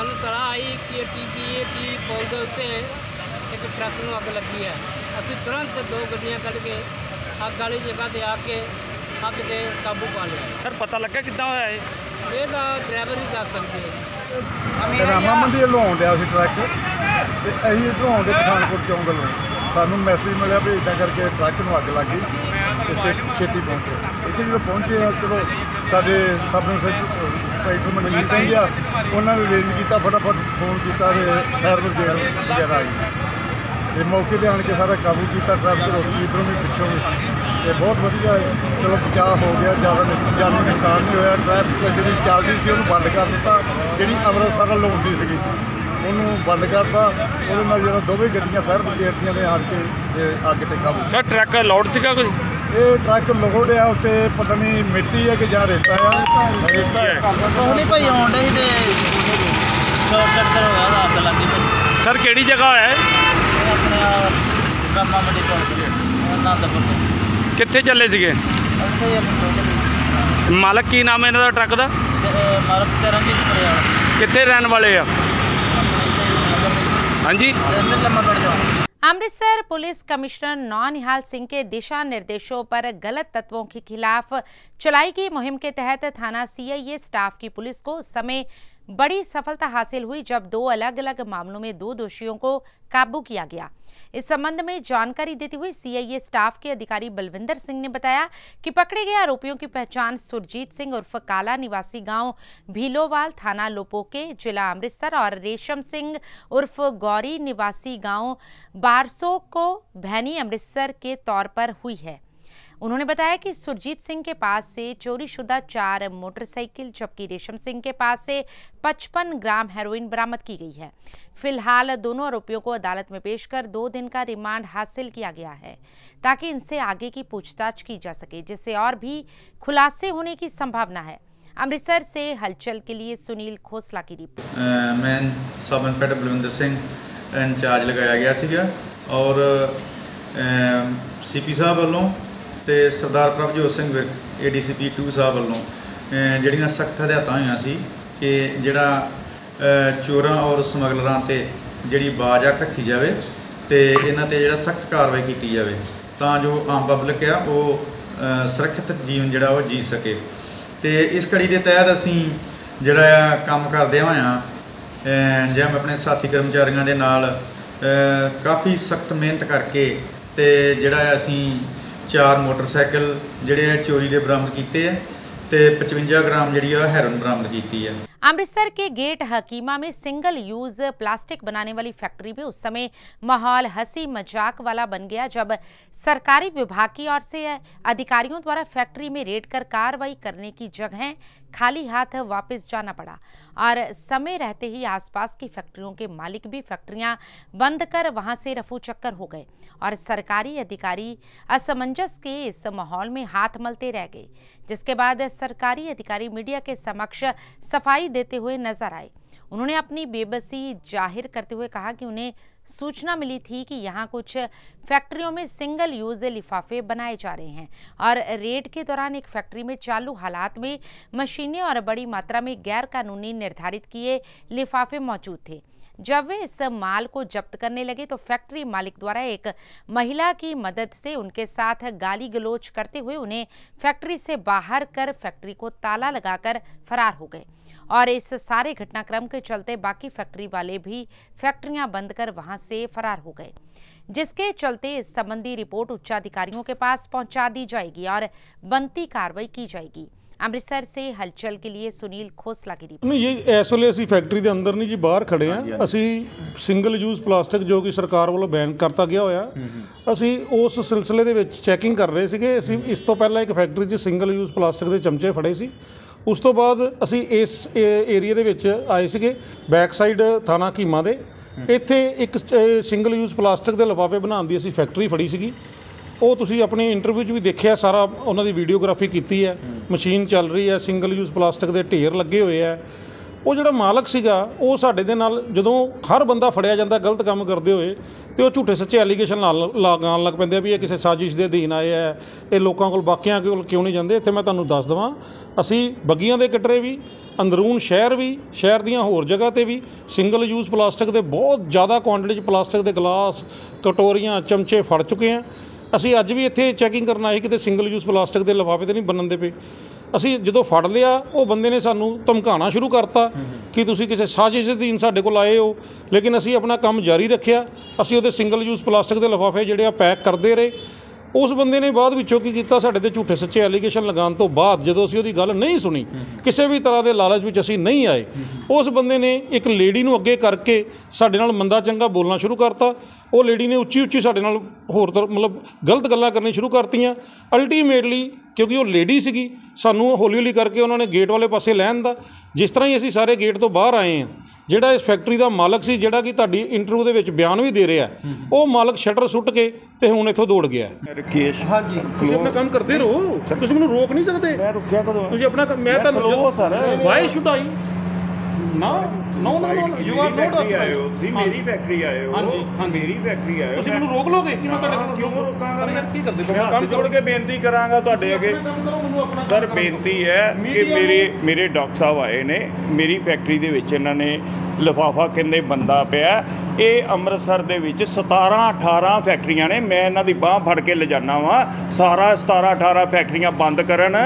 एक ट्रक ਨੂੰ ਅੱਗ ਲੱਗੀ ਹੈ। ਅਸੀਂ ਤੁਰੰਤ ਦੋ ਗੱਡੀਆਂ ਕੱਢ ਕੇ ਅੱਗ ਵਾਲੀ ਜਗ੍ਹਾ ਤੇ ਆ ਕੇ ਅੱਗ ਤੇ ਕਾਬੂ ਪਾ ਲਿਆ। ਸਰ ਪਤਾ ਲੱਗਾ ਕਿੱਦਾਂ ਹੋਇਆ ਇਹ? ਇਹ ਤਾਂ ਡਰਾਈਵਰ ਹੀ ਦੱਸ ਸਕਦੇ ਆ। ਰਾਮਾ ਮੰਡੀ ਵੱਲੋਂ ਆਉਣ ਡਿਆ ਸੀ ਟਰੱਕ ਤੇ ਅਸੀਂ ਇੱਧਰੋਂ ਆਉਂਦੇ ਪਠਾਨਕੋਟ ਚੌਂਕ ਵੱਲੋਂ। ਸਾਨੂੰ ਮੈਸੇਜ ਮਿਲਿਆ ਵੀ ਇੱਦਾਂ ਕਰਕੇ ਟਰੱਕ ਨੂੰ ਅੱਗ ਲੱਗ ਗਈ ਤੇ ਛੇਤੀ ਪਹੁੰਚੋ। ਇੱਥੇ ਜਦੋਂ ਪਹੁੰਚੇ ਆ ਚਲੋ ਸਾਡੇ ਸਬ ਇੰਸਪੈਕਟਰ ਮਨਜੀਤ ਸਿੰਘ ਆ, ਉਹਨਾਂ ਨੇ ਅਰੇਂਜ ਕੀਤਾ, ਫਟਾਫਟ ਫੋਨ ਕੀਤਾ ਤੇ ਫਾਇਰ ਬ੍ਰਿਗੇਡ ਵਗੈਰਾ ਆਈ ਤੇ ਮੌਕੇ 'ਤੇ ਆਣ ਕੇ ਸਾਰਾ ਕਾਬੂ ਕੀਤਾ। ਟਰੈਫਿਕ ਰੋਕੀ ਇੱਧਰੋਂ ਵੀ ਪਿੱਛੋਂ ਵੀ ਤੇ ਬਹੁਤ ਵਧੀਆ ਚਲੋ ਬਚਾਅ ਹੋ ਗਿਆ, ਜ਼ਿਆਦਾ ਜਾਨੀ ਨੁਕਸਾਨ ਨਹੀਂ ਹੋਇਆ। ਟਰੈਫਿਕ ਜਿਹੜੀ ਚੱਲਦੀ ਸੀ ਉਹਨੂੰ ਬੰਦ ਕਰ ਦਿੱਤਾ, ਜਿਹੜੀ ਅੰਮ੍ਰਿਤਸਰ ਵੱਲ ਆਉਂਦੀ ਸੀਗੀ ਉਹਨੂੰ ਬੰਦ ਕਰਤਾ। ਉਹਦੇ ਨਾਲ ਜਿਹੜਾ ਦੋਵੇਂ ਗੱਡੀਆਂ ਫਾਇਰ ਬ੍ਰਿਗੇਡ ਦੀਆਂ ਨੇ ਆਣ ਕੇ ਅੱਗ ਤੇ ਕਾਬੂ। ਸਰ ਟਰੱਕ ਲੋਡ ਸੀਗਾ ਕੋਈ? ਇਹ ਟਰੱਕ ਲੋਡ ਆ, ਉੱਤੇ ਪਤਾ ਨਹੀਂ ਮਿੱਟੀ ਹੈ ਕਿ ਜਾਂ ਰੇਤਾ ਆ। ਰੇਤਾ ਹੈ ਕੁਛ ਨਹੀਂ ਭਾਈ ਆਉਣ ਡੇ ਸੀ ਤੇ ਸ਼ਾਰਟ ਸਰਕਟ ਹੋਇਆ ਤਾਂ ਅੱਗ ਲੱਗ ਗਈ। ਸਰ ਕਿਹੜੀ ਜਗ੍ਹਾ ਹੋਇਆ ਹੈ? ਆਪਣੇ ਰਾਮਾ ਮੰਡੀ ਤੋਂ ਆਨੰਦਪੁਰ ਤੋਂ। ਕਿੱਥੇ ਚੱਲੇ ਸੀਗੇ? ਇੱਥੇ ਹੀ ਆਪਣੇ ਮਾਲਕ ਕੀ ਨਾਮ ਹੈ ਇਹਨਾਂ ਦਾ ਟਰੱਕ ਦਾ? ਮਾਲਕ ਤਰਨਜੀਤ ਪਰਿਆਲ। ਕਿੱਥੇ ਰਹਿਣ ਵਾਲੇ ਆ? हाँ जी। अमृतसर पुलिस कमिश्नर नौनिहाल सिंह के दिशा निर्देशों पर गलत तत्वों के खिलाफ चलाई गई मुहिम के तहत थाना सीआईए स्टाफ की पुलिस को उस समय बड़ी सफलता हासिल हुई जब दो अलग अलग मामलों में दो दोषियों को काबू किया गया। इस संबंध में जानकारी देते हुए सीआईए स्टाफ के अधिकारी बलविंदर सिंह ने बताया कि पकड़े गए आरोपियों की पहचान सुरजीत सिंह उर्फ काला निवासी गांव भीलोवाल थाना लोपोके जिला अमृतसर और रेशम सिंह उर्फ गौरी निवासी गांव बारसो को भैनी अमृतसर के तौर पर हुई है। उन्होंने बताया कि सुरजीत सिंह के पास से चोरीशुदा चार मोटरसाइकिल जबकि रेशम सिंह के पास से पचपन ग्राम हेरोइन बरामद की गई है। फिलहाल दोनों आरोपियों को अदालत में पेश कर दो दिन का रिमांड हासिल किया गया है ताकि इनसे आगे की पूछताछ की जा सके, जिससे और भी खुलासे होने की संभावना है। अमृतसर से हलचल के लिए सुनील खोसला की रिपोर्ट। मैं sub inspector Balwinder Singh in charge लगाया गया सीगा और सीपी साहब वालों ਤੇ ਸਰਦਾਰ ਪ੍ਰਭਜੋਤ ਸਿੰਘ ਵਿਰਕ ਏਡੀਸੀਪੀ ਟੂ ਸਾਹਿਬ ਵੱਲੋਂ ਜਿਹੜੀਆਂ ਸਖਤ ਹਦਾਇਤਾਂ ਹੋਈਆਂ ਸੀ ਕਿ ਜਿਹੜਾ ਚੋਰਾਂ ਔਰ ਸਮਗਲਰਾਂ ਤੇ ਜਿਹੜੀ ਬਾਜ਼ ਰੱਖੀ ਜਾਵੇ ਤੇ ਇਹਨਾਂ ਤੇ ਜਿਹੜਾ ਸਖਤ ਕਾਰਵਾਈ ਕੀਤੀ ਜਾਵੇ ਤਾਂ ਜੋ ਆਮ ਪਬਲਿਕ ਆ ਉਹ ਸੁਰੱਖਿਅਤ ਜੀਵਨ ਜਿਹੜਾ ਉਹ ਜੀ ਸਕੇ। ਤੇ ਇਸ ਕੜੀ ਦੇ ਤਹਿਤ ਅਸੀਂ ਜਿਹੜਾ ਆ ਕੰਮ ਕਰਦੇ ਹੋਇਆ ਜਿਵੇਂ ਆਪਣੇ ਸਾਥੀ ਕਰਮਚਾਰੀਆਂ ਦੇ ਨਾਲ ਕਾਫੀ ਸਖਤ ਮਿਹਨਤ ਕਰਕੇ ਤੇ ਜਿਹੜਾ ਅਸੀਂ चार मोटरसाइकिल ਜਿਹੜੇ चोरी के बरामद किए हैं ਤੇ पचवंजा ग्राम जी हैरोइन बरामद की है। अमृतसर के गेट हकीमा में सिंगल यूज प्लास्टिक बनाने वाली फैक्ट्री में उस समय माहौल हंसी मजाक वाला बन गया जब सरकारी विभाग की ओर से अधिकारियों द्वारा फैक्ट्री में रेड कर कार्रवाई करने की जगह खाली हाथ वापस जाना पड़ा और समय रहते ही आसपास की फैक्ट्रियों के मालिक भी फैक्ट्रियां बंद कर वहां से रफू चक्कर हो गए और सरकारी अधिकारी असमंजस के इस माहौल में हाथ मलते रह गए, जिसके बाद सरकारी अधिकारी मीडिया के समक्ष सफाई देते हुए नजर आए। उन्होंने अपनी बेबसी जाहिर करते हुए कहा कि उन्हें सूचना मिली थी कि यहाँ कुछ फैक्ट्रियों में सिंगल यूज लिफाफे बनाए जा रहे हैं और रेड के दौरान एक फैक्ट्री में चालू हालात में मशीनें और बड़ी मात्रा में गैर कानूनी निर्धारित किए लिफाफे मौजूद थे, जब वे इस माल को जब्त करने लगे तो फैक्ट्री मालिक द्वारा एक महिला की मदद से उनके साथ गाली गलौज करते हुए उन्हें फैक्ट्री से बाहर कर फैक्ट्री को ताला लगाकर फरार हो गए और इस सारे घटनाक्रम के चलते बाकी फैक्ट्री वाले भी फैक्ट्रियां बंद कर वहां से फरार हो गए, जिसके चलते इस संबंधी रिपोर्ट उच्चाधिकारियों के पास पहुंचा दी जाएगी और बनती कार्रवाई की जाएगी। अमृतसर से हलचल के लिए सुनील खोसला की रिपोर्ट। नहीं, ये इस ਵੇਲੇ ਅਸੀਂ ਫੈਕਟਰੀ ਦੇ ਅੰਦਰ ਨਹੀਂ ਜੀ, ਬਾਹਰ ਖੜੇ ਆ। ਅਸੀਂ ਸਿੰਗਲ ਯੂਜ਼ ਪਲਾਸਟਿਕ ਜੋ ਕਿ ਸਰਕਾਰ ਵੱਲੋਂ ਬੈਨ ਕਰਤਾ ਗਿਆ ਹੋਇਆ, ਅਸੀਂ ਉਸ ਸਿਲਸਿਲੇ ਦੇ ਵਿੱਚ ਚੈਕਿੰਗ ਕਰ ਰਹੇ ਸੀਗੇ। ਅਸੀਂ ਇਸ ਤੋਂ ਪਹਿਲਾਂ ਇੱਕ ਫੈਕਟਰੀ 'ਚ ਸਿੰਗਲ ਯੂਜ਼ ਪਲਾਸਟਿਕ ਦੇ ਚਮਚੇ ਫੜੇ ਸੀ। ਉਸ ਤੋਂ ਬਾਅਦ ਅਸੀਂ ਇਸ ਏਰੀਆ ਦੇ ਵਿੱਚ ਆਏ ਸੀਗੇ, ਬੈਕ ਸਾਈਡ ਥਾਣਾ ਕੀਮਾ ਦੇ। ਇੱਥੇ ਇੱਕ ਸਿੰਗਲ ਯੂਜ਼ ਪਲਾਸਟਿਕ ਦੇ ਲਿਫਾਫੇ ਬਣਾਉਣ ਦੀ ਅਸੀਂ ਫੈਕਟਰੀ ਫੜੀ ਸੀਗੀ। ਉਹ ਤੁਸੀਂ ਆਪਣੀ ਇੰਟਰਵਿਊ 'ਚ ਵੀ ਦੇਖਿਆ, ਸਾਰਾ ਉਹਨਾਂ ਦੀ ਵੀਡੀਓਗ੍ਰਾਫੀ ਕੀਤੀ ਹੈ। ਮਸ਼ੀਨ ਚੱਲ ਰਹੀ ਹੈ, ਸਿੰਗਲ ਯੂਜ਼ ਪਲਾਸਟਿਕ ਦੇ ਢੇਰ ਲੱਗੇ ਹੋਏ ਆ। ਉਹ ਜਿਹੜਾ ਮਾਲਕ ਸੀਗਾ ਉਹ ਸਾਡੇ ਦੇ ਨਾਲ ਜਦੋਂ ਹਰ ਬੰਦਾ ਫੜਿਆ ਜਾਂਦਾ ਗਲਤ ਕੰਮ ਕਰਦੇ ਹੋਏ ਤੇ ਉਹ ਝੂਠੇ ਸੱਚੇ ਐਲੀਗੇਸ਼ਨ ਲਗਾਉਣ ਲੱਗ ਪੈਂਦੇ ਆ ਵੀ ਇਹ ਕਿਸੇ ਸਾਜ਼ਿਸ਼ ਦੇ ਅਧੀਨ ਆਏ ਆ, ਇਹ ਲੋਕਾਂ ਕੋਲ ਬਾਕੀਆਂ ਕੋਲ ਕਿਉਂ ਨਹੀਂ ਜਾਂਦੇ। ਇੱਥੇ ਮੈਂ ਤੁਹਾਨੂੰ ਦੱਸ ਦੇਵਾਂ, ਅਸੀਂ ਬੱਗੀਆਂ ਦੇ ਕਟਰੇ ਵੀ, ਅੰਦਰੂਨ ਸ਼ਹਿਰ ਵੀ, ਸ਼ਹਿਰ ਦੀਆਂ ਹੋਰ ਜਗ੍ਹਾ 'ਤੇ ਵੀ ਸਿੰਗਲ ਯੂਜ਼ ਪਲਾਸਟਿਕ ਦੇ ਬਹੁਤ ਜ਼ਿਆਦਾ ਕੁਆਂਟਿਟੀ 'ਚ ਪਲਾਸਟਿਕ ਦੇ ਗਲਾਸ, ਕਟੋਰੀਆਂ, ਚਮਚੇ ਫੜ ਚੁੱਕੇ ਹਾਂ। ਅਸੀਂ ਅੱਜ ਵੀ ਇੱਥੇ ਚੈਕਿੰਗ ਕਰਨ ਆਏ ਕਿਤੇ ਸਿੰਗਲ ਯੂਜ਼ ਪਲਾਸਟਿਕ ਦੇ ਲਿਫਾਫੇ ਤੇ ਨਹੀਂ ਬਣਨ ਦੇ ਪਏ। ਅਸੀਂ ਜਦੋਂ ਫੜ ਲਿਆ ਉਹ ਬੰਦੇ ਨੇ ਸਾਨੂੰ ਧਮਕਾਉਣਾ ਸ਼ੁਰੂ ਕਰਤਾ ਕਿ ਤੁਸੀਂ ਕਿਸੇ ਸਾਜ਼ਿਸ਼ ਦੇ ਅਧੀਨ ਸਾਡੇ ਕੋਲ ਆਏ ਹੋ, ਲੇਕਿਨ ਅਸੀਂ ਆਪਣਾ ਕੰਮ ਜਾਰੀ ਰੱਖਿਆ। ਅਸੀਂ ਉਹਦੇ ਸਿੰਗਲ ਯੂਜ਼ ਪਲਾਸਟਿਕ ਦੇ ਲਿਫਾਫੇ ਜਿਹੜੇ ਆ ਪੈਕ ਕਰਦੇ ਰਹੇ। ਉਸ ਬੰਦੇ ਨੇ ਬਾਅਦ ਵਿੱਚੋਂ ਕੀ ਕੀਤਾ, ਸਾਡੇ ਤੇ ਝੂਠੇ ਸੱਚੇ ਐਲੀਗੇਸ਼ਨ ਲਗਾਉਣ ਤੋਂ ਬਾਅਦ ਜਦੋਂ ਅਸੀਂ ਉਹਦੀ ਗੱਲ ਨਹੀਂ ਸੁਣੀ, ਕਿਸੇ ਵੀ ਤਰ੍ਹਾਂ ਦੇ ਲਾਲਚ ਵਿੱਚ ਅਸੀਂ ਨਹੀਂ ਆਏ, ਉਸ ਬੰਦੇ ਨੇ ਇੱਕ ਲੇਡੀ ਨੂੰ ਅੱਗੇ ਕਰਕੇ ਸਾਡੇ ਨਾਲ ਮੰਦਾ ਚੰਗਾ ਬੋਲਣਾ ਸ਼ੁਰੂ ਕਰਤਾ। ਉਹ ਲੇਡੀ ਨੇ ਉੱਚੀ ਉੱਚੀ ਸਾਡੇ ਨਾਲ ਹੋਰ ਤਰ੍ਹਾਂ ਮਤਲਬ ਗਲਤ ਗੱਲਾਂ ਕਰਨੀਆਂ ਸ਼ੁਰੂ ਕਰਤੀਆਂ। ਅਲਟੀਮੇਟਲੀ ਕਿਉਂਕਿ ਉਹ ਲੇਡੀ ਸੀਗੀ, ਸਾਨੂੰ ਹੌਲੀ ਹੌਲੀ ਕਰਕੇ ਉਹਨਾਂ ਨੇ ਗੇਟ ਵਾਲੇ ਪਾਸੇ ਲੈਣ ਦਾ। ਜਿਸ ਤਰ੍ਹਾਂ ਹੀ ਅਸੀਂ ਸਾਰੇ ਗੇਟ ਤੋਂ ਬਾਹਰ ਆਏ ਹਾਂ, ਜਿਹੜਾ ਇਸ ਫੈਕਟਰੀ ਦਾ ਮਾਲਕ ਸੀ, ਜਿਹੜਾ ਕਿ ਤੁਹਾਡੀ ਇੰਟਰਵਿਊ ਦੇ ਵਿੱਚ ਬਿਆਨ ਵੀ ਦੇ ਰਿਹਾ, ਉਹ ਮਾਲਕ ਸ਼ਟਰ ਸੁੱਟ ਕੇ ਤੇ ਹੁਣ ਇੱਥੋਂ ਦੌੜ ਗਿਆ। ਰਕੇਸ਼, ਹਾਂਜੀ, ਤੁਸੀਂ ਆਪਣਾ ਕੰਮ ਕਰਦੇ ਰਹੋ, ਤੁਸੀਂ ਮੈਨੂੰ ਰੋਕ ਨਹੀਂ ਸਕਦੇ। ਮੈਂ ਰੁਕਿਆ ਕਦੋਂ? ਤੁਸੀਂ ਆਪਣਾ ਮੈਂ ਤੁਹਾਨੂੰ ਸਰ ਵਾਈ ਸ਼ੁਡ ਆਈ ਨਾ no no no you are not ਆਏ ਹੋ ਤੁਸੀਂ, ਮੇਰੀ ਫੈਕਟਰੀ ਆਏ ਹੋ। ਹਾਂਜੀ ਹਾਂ, ਮੇਰੀ ਫੈਕਟਰੀ ਆਏ ਹੋ। ਤੁਸੀਂ ਮੈਨੂੰ ਰੋਕ ਲੋਗੇ ਕਿ ਮੈਂ ਤੁਹਾਡੇ ਕੋਲ ਕਿਉਂ ਰੋਕਾਂਗਾ? ਯਾਰ ਕੀ ਕਰਦੇ ਹੋ? ਕੰਮ ਜੋੜ ਕੇ ਬੇਨਤੀ ਕਰਾਂਗਾ ਤੁਹਾਡੇ ਅੱਗੇ ਸਰ, ਬੇਨਤੀ ਹੈ ਕਿ ਮੇਰੇ ਮੇਰੇ ਡਾਕਟਰ ਸਾਹਿਬ ਆਏ ਨੇ ਮੇਰੀ ਫੈਕਟਰੀ ਦੇ ਵਿੱਚ, ਇਹਨਾਂ ਨੇ ਲਿਫਾਫਾ ਕਹਿੰਦੇ ਬੰਦਾ ਪਿਆ। ਇਹ ਅੰਮ੍ਰਿਤਸਰ ਦੇ ਵਿੱਚ ਸਤਾਰਾਂ ਅਠਾਰਾਂ ਫੈਕਟਰੀਆਂ ਨੇ, ਮੈਂ ਇਹਨਾਂ ਦੀ ਬਾਂਹ ਫੜ ਕੇ ਲਿਜਾਨਾ ਵਾਂ। ਸਾਰਾ ਸਤਾਰਾਂ ਅਠਾਰਾਂ ਫੈਕਟਰੀਆਂ ਬੰਦ ਕਰਨ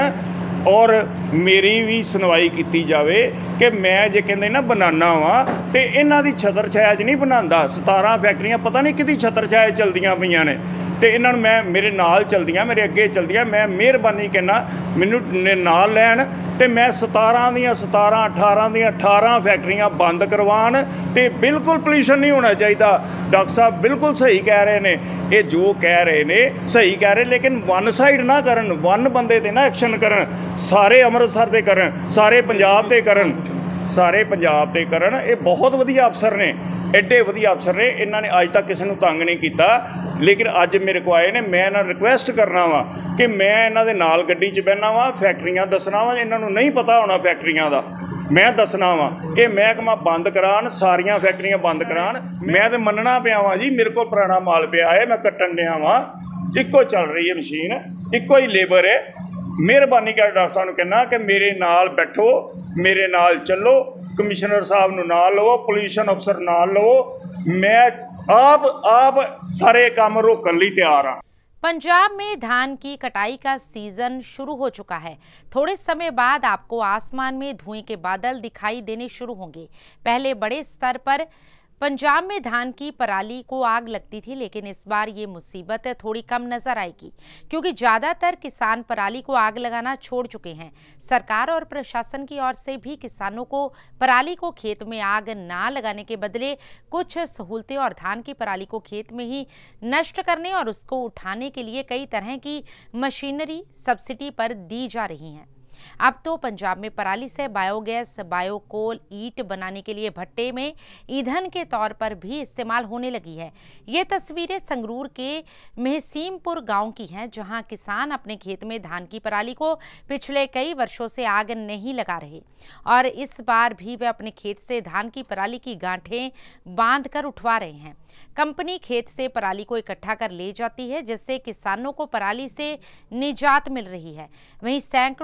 ਔਰ ਮੇਰੀ ਵੀ ਸੁਣਵਾਈ ਕੀਤੀ ਜਾਵੇ ਕਿ ਮੈਂ ਜੇ ਕਹਿੰਦੇ ਨਾ ਬਣਾਉਣਾ ਵਾ ਤੇ ਇਹਨਾਂ ਦੀ ਛਤਰ ਛਾਇਆ 'ਚ ਨਹੀਂ ਬਣਾਉਂਦਾ। ਸਤਾਰਾਂ ਫੈਕਟਰੀਆਂ ਪਤਾ ਨਹੀਂ ਕਿਹਦੀ ਛਤਰ ਛਾਇਆ ਚਲਦੀਆਂ ਪਈਆਂ ਨੇ ਤੇ ਇਹਨਾਂ ਨੂੰ ਮੈਂ ਮੇਰੇ ਨਾਲ ਚਲਦੀਆਂ, ਮੇਰੇ ਅੱਗੇ ਚਲਦੀਆਂ। ਮੈਂ ਮਿਹਰਬਾਨੀ ਕਹਿੰਦਾ ਮੈਨੂੰ ਨਾਲ ਲੈਣ ਤੇ ਮੈਂ ਸਤਾਰਾਂ ਦੀਆਂ ਸਤਾਰਾਂ ਅਠਾਰਾਂ ਦੀਆਂ ਅਠਾਰਾਂ ਫੈਕਟਰੀਆਂ ਬੰਦ ਕਰਵਾਉਣ ਤੇ ਬਿਲਕੁਲ ਪੋਲਿਊਸ਼ਨ ਨਹੀਂ ਹੋਣਾ ਚਾਹੀਦਾ। ਡਾਕਟਰ ਸਾਹਿਬ ਬਿਲਕੁਲ ਸਹੀ ਕਹਿ ਰਹੇ ਨੇ, ਇਹ ਜੋ ਕਹਿ ਰਹੇ ਨੇ ਸਹੀ ਕਹਿ ਰਹੇ, ਲੇਕਿਨ ਵਨ ਸਾਈਡ ਨਾ ਕਰਨ, ਵਨ ਬੰਦੇ ਤੇ ਨਾ ਐਕਸ਼ਨ ਕਰਨ, ਸਾਰੇ ਅੰਮ੍ਰਿਤਸਰ ਦੇ ਕਰਨ, ਸਾਰੇ ਪੰਜਾਬ ਤੇ ਕਰਨ, ਸਾਰੇ ਪੰਜਾਬ ਤੇ ਕਰਨ। ਇਹ ਬਹੁਤ ਵਧੀਆ ਅਫਸਰ ਨੇ, ਐਡੇ ਵਧੀਆ ਅਫਸਰ ਨੇ, ਇਹਨਾਂ ਨੇ ਅੱਜ ਤੱਕ ਕਿਸੇ ਨੂੰ ਤੰਗ ਨਹੀਂ ਕੀਤਾ। ਲੇਕਿਨ ਅੱਜ ਮੇਰੇ ਕੋਲ ਆਏ ਨੇ, ਮੈਂ ਇਹਨਾਂ ਨੂੰ ਰਿਕੁਐਸਟ ਕਰਨਾ ਵਾ ਕਿ ਮੈਂ ਇਹਨਾਂ ਦੇ ਨਾਲ ਗੱਡੀ 'ਚ ਬਹਿਣਾ ਵਾ, ਫੈਕਟਰੀਆਂ ਦੱਸਣਾ ਵਾ। ਇਹਨਾਂ ਨੂੰ ਨਹੀਂ ਪਤਾ ਹੋਣਾ ਫੈਕਟਰੀਆਂ ਦਾ, ਮੈਂ ਦੱਸਣਾ ਵਾ। ਇਹ ਮਹਿਕਮਾ ਬੰਦ ਕਰਾਉਣ, ਸਾਰੀਆਂ ਫੈਕਟਰੀਆਂ ਬੰਦ ਕਰਾਉਣ। ਮੈਂ ਤਾਂ ਮੰਨਣਾ ਪਿਆ ਵਾਂ ਜੀ, ਮੇਰੇ ਕੋਲ ਪੁਰਾਣਾ ਮਾਲ ਪਿਆ ਹੈ, ਮੈਂ ਕੱਟਣ ਡਿਆ ਵਾਂ। ਇੱਕੋ ਚੱਲ ਰਹੀ ਹੈ ਮਸ਼ੀਨ, ਇੱਕੋ ਹੀ ਲੇਬਰ ਹੈ। ਮਿਹਰਬਾਨੀ ਕਰ ਡਾਕਟਰ ਸਾਹਿਬ ਨੂੰ ਕਹਿਣਾ ਕਿ ਮੇਰੇ ਨਾਲ ਬੈਠੋ, ਮੇਰੇ ਨਾਲ ਚੱਲੋ, ਕਮਿਸ਼ਨਰ ਸਾਹਿਬ ਨੂੰ ਨਾਲ ਲਵੋ, ਪੋਲਿਊਸ਼ਨ ਅਫਸਰ ਨਾਲ ਲਵੋ। मैं आप आप सारे काम रोकने लिए तैयार हाँ। पंजाब में धान की कटाई का सीजन शुरू हो चुका है। थोड़े समय बाद आपको आसमान में धुएं के बादल दिखाई देने शुरू होंगे। पहले बड़े स्तर पर पंजाब में धान की पराली को आग लगती थी, लेकिन इस बार ये मुसीबत थोड़ी कम नजर आएगी क्योंकि ज़्यादातर किसान पराली को आग लगाना छोड़ चुके हैं। सरकार और प्रशासन की ओर से भी किसानों को पराली को खेत में आग ना लगाने के बदले कुछ सहूलतें और धान की पराली को खेत में ही नष्ट करने और उसको उठाने के लिए कई तरह की मशीनरी सब्सिडी पर दी जा रही हैं। अब तो पंजाब में पराली से बायोगैस, बायोकोल, ईंट बनाने के लिए भट्टे में ईंधन के तौर पर भी इस्तेमाल होने लगी है। ये तस्वीरें संगरूर के महसीमपुर गांव की हैं, जहां किसान अपने खेत में धान की पराली को पिछले कई वर्षों से आग नहीं लगा रहे और इस बार भी वे अपने खेत से धान की पराली की गांठें बांध कर उठवा रहे हैं। कंपनी खेत से पराली को इकट्ठा कर ले जाती है, जिससे किसानों को पराली से निजात मिल रही है। वहीं सैकड़ों लोगों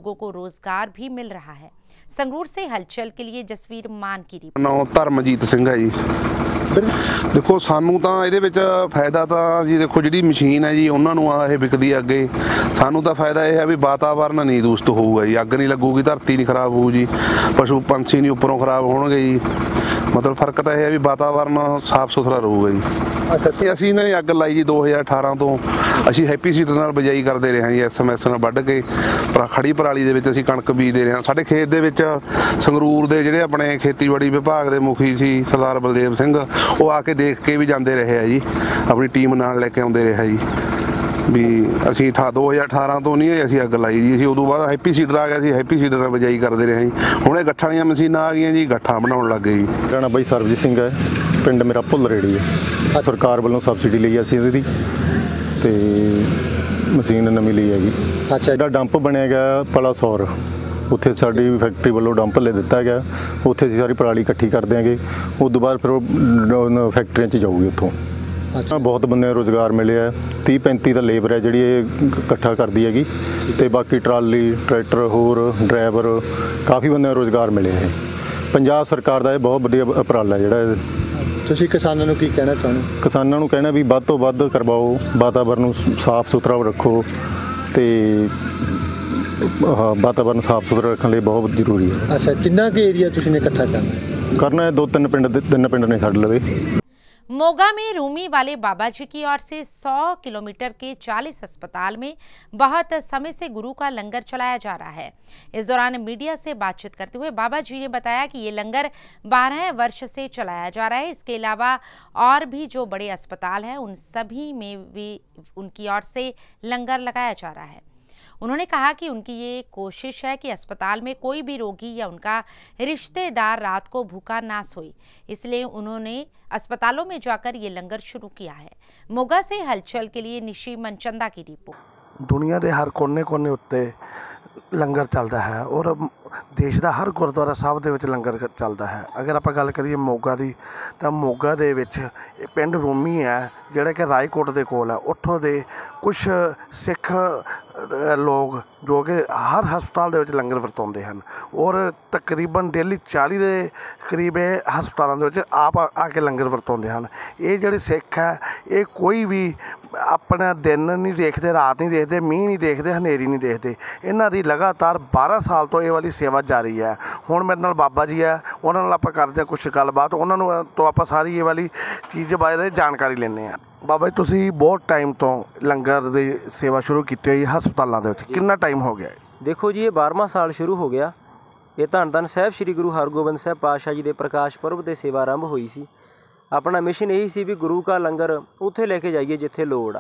लोगों को रोजगार भी मिल रहा है। संगरूर से हलचल के लिए जसवीर मान की रिपोर्ट। नाम धर्मजीत सिंह है जी। देखो सानू तो ये फायदा तो जी देखो जी मशीन है जी उन्होंने आ ये विकती है अगे सानू तो फायदा यह है भी वातावरण नहीं दूषित होगा जी, अग नहीं लगूगी, धरती नहीं खराब होगी जी, पशु पंछी नहीं उपरों खराब होंगे जी। मतलब फर्क तो यह है भी वातावरण साफ सुथरा रहूगा जी। अच्छा असी ने अग लाई जी दो हज़ार अठारह तो असी हैप्पी सीडर नाल बिजाई करते रहे जी, एस एम एस नाल वढ़ के पर खड़ी पराली दे विच असी कणक बीजते रहे। साडे खेत दे विच संगरूर दे जिहड़े अपने खेतीबाड़ी विभाग दे मुखी सी सरदार बलदेव सिंह वो आके देख के भी जाते रहे है जी, अपनी टीम नाल लैके आउंदे रहे जी। भी असी था दो हज़ार अठारह तो नहीं असी अग लाई जी, असी उदों बाद हैप्पी सीडर आ गया सी, हैप्पी सीडर नाल बिजाई करते रहे जी। हुणे गट्ठां दीयां मशीनां आ गईयां जी, गट्ठा बनाउण लग गए जी। मेरा नाम बाई सरबजीत सिंह है, पिंड मेरा भुੱਲ रेड़ी है। सरकार वालों सबसिडी ली असी इहदी ते मशीन नवीं ली हैगी। अच्छा जिहड़ा डंप बनया गया पला सौर उत्थे साडी फैक्ट्री वालों डंप ले दिता गया, उत्थे असीं सारी पराली इकट्ठी कर देंगे, उस तो बाद फिर वो फैक्ट्रियां च जाऊगी उत्थों। अच्छा बहुत बंदे रोज़गार मिले है, तीह पैंती तो लेबर है जी इकट्ठा करती हैगी ते बाकी ट्राली ट्रैक्टर होर ड्राइवर काफ़ी बंदे रोज़गार मिले है। पंजाब सरकार का यह बहुत वधिया उपराला है जिहड़ा। ਤੁਸੀਂ ਕਿਸਾਨਾਂ ਨੂੰ ਕੀ ਕਹਿਣਾ ਚਾਹੁੰਦੇ? किसानों ਨੂੰ कहना भी ਵੱਧ ਤੋਂ ਵੱਧ ਕਰਵਾਓ, वातावरण ਨੂੰ ਸਾਫ਼ ਸੁਥਰਾ ਰੱਖੋ ਤੇ वातावरण साफ सुथरा रखने लिए बहुत जरूरी है। अच्छा कितना के एरिया तुसीं ने इकट्ठा करना है? करना है दो तीन पिंड तीन पिंड ने साडे लवे। मोगा में रूमी वाले बाबा जी की ओर से सौ किलोमीटर के चालीस अस्पताल में बहुत समय से गुरु का लंगर चलाया जा रहा है। इस दौरान मीडिया से बातचीत करते हुए बाबा जी ने बताया कि ये लंगर बारह वर्ष से चलाया जा रहा है। इसके अलावा और भी जो बड़े अस्पताल हैं उन सभी में भी उनकी ओर से लंगर लगाया जा रहा है। उन्होंने कहा कि उनकी ये कोशिश है कि अस्पताल में कोई भी रोगी या उनका रिश्तेदार रात को भूखा ना सोए, इसलिए उन्होंने अस्पतालों में जाकर ये लंगर शुरू किया है। मोगा से हलचल के लिए निशी मनचंदा की रिपोर्ट। दुनिया के हर कोने कोने उत्ते लंगर चलता है और देश का हर गुरुद्वारा साहब दे विच लंगर चलता है। अगर आप गल करिए मोगा की तो मोगा दे विच पिंड रूमी है जिहड़ा कि रायकोट के कोल है, उत्थों दे कुछ सिख लोग जो कि हर हस्पताल दे विच लंगर वरताउंदे हैं और तकरीबन डेली चाली के करीब हस्पतालों दे विच आप आके लंगर वरताउंदे हैं। ये जिहड़े सिख है ये कोई भी अपना दिन नहीं देखते, रात नहीं देखते, मीह नहीं देखते, हनेरी नहीं देखते। इन्हां दी लगातार बारह साल तो ये वाली सेवा जारी है। हुण मेरे नाल बाबा जी है, उन्हां नाल आपां करदे हां कुछ गलबात, उन्हां नूं तो आपां सारी ये वाली चीज़ बारे जानकारी लैंदे हां। बाबा जी तुसीं बहुत टाइम तो लंगर दी सेवा शुरू की हुई हस्पतालों दे विच, कितना टाइम हो गया? देखो जी ये बारहवां साल शुरू हो गया। ये धन धन साहब श्री गुरु हरगोबिंद साहब पातशाह जी के प्रकाश पुरब से सेवा आरंभ हुई सी। अपना मिशन यही सी भी गुरु का लंगर उत्थे लेके जाइए जिथे लोड़ आ।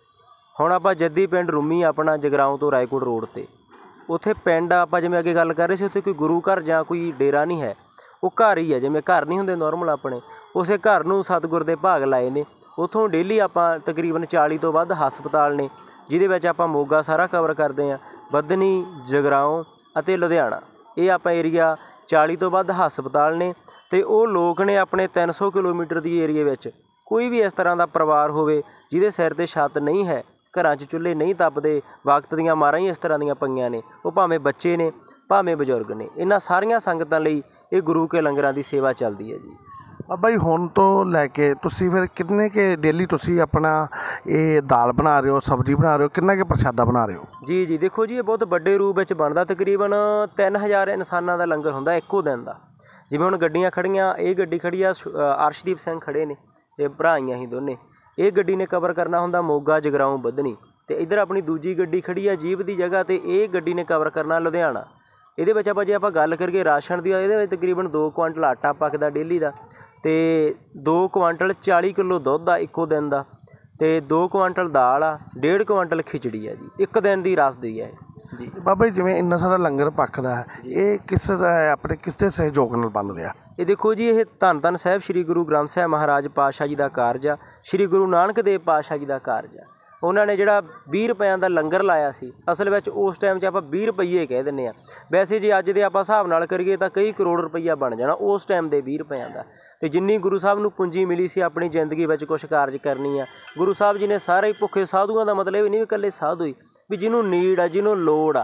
हुण आपां जद्दी पिंड रूमी अपना जगराओं तो रायकोट रोड ते उत्थे पिंड आपां जिवें अगे गल कर रहे सी उत्थे कोई गुरु घर जां कोई डेरा नहीं है, वो घर ही है जिवें घर नहीं हुंदे नॉर्मल अपने, उसे घर नूं सतगुर दे भाग लाए ने। उत्थों डेली आपां तकरीबन चाली तो वध हस्पताल ने जिहदे विच आपां मोगा सारा कवर करते हैं, बदनी जगराओं अते लुधियाना ये आपां एरिया चाली तो वध हस्पताल ने। तो वो लोग ने अपने तीन सौ किलोमीटर की एरिए विच कोई भी इस तरह का परिवार होवे जिहदे सिर ते छत नहीं है, घरां च चुल्हे नहीं तपदे, वक्त दीयां मारां ही इस तरह दीयां पईयां ने, वो भावें बच्चे ने भावें बजुर्ग ने, इन्हां सारियां संगतां लई ये गुरु के लंगरां दी सेवा चलदी है जी। बाबा जी हुण तो लैके तुसीं फिर कितने के डेली तुसीं अपना ये दाल बना रहे हो, सब्जी बना रहे हो, कितना के प्रशादा बना रहे हो? जी जी देखो जी ये बहुत बड़े रूप में बनता, तकरीबन तीन हज़ार इंसानां दा लंगर हुंदा इक्को दिन दा। जिवें हुण गड्डियां खड़ियां, ये गड्डी खड़ी आ अर्शदीप सिंह खड़े ने, ये भराइयां ही दोने, ये गड्डी ने कवर करना हुंदा मोगा जगराऊं बधनी, ते इधर अपनी दूजी गड्डी खड़ी आ जीप की जगह ते ये गड्डी ने कवर करना लुधियाना। ये आपां जे आपां गल करिए राशन की, ये तकरीबन दो कुआंटल आटा पकदा डेली का, तो दो कुआंटल चाली किलो दुध आ इक्को दिन का, तो दो कुआंटल दाल आ, डेढ़ कुआंटल खिचड़ी है जी, एक दिन की रस दी है जी। बाबा जी जिवें इन्ना सारा लंगर पकदा है, ये किस अपने किस दे सहयोग नाल बन रहा? ये देखो जी ये धन धन साहब श्री गुरु ग्रंथ साहब महाराज पातशाह जी का कारज आ, श्री गुरु नानक देव पातशाह जी का कारज आ। उन्होंने जिहड़ा बीस रुपया का लंगर लाया सी, असल में उस टाइम आप बीस रुपये कह दें, वैसे जे अज दे आप हिसाब नाल करिए तो कई करोड़ रुपया बन जाना उस टाइम के बीस रुपया का। तो जिन्नी गुरु साहब नूं पूंजी मिली सी अपनी जिंदगी में कुछ कारज करनी है, गुरु साहब जी ने सारे ही भुखे साधुओं का मतलब ये नहीं भी कल्ले साधु ही, भी जिन्हों नीड आ जिन्हों लोड़ आ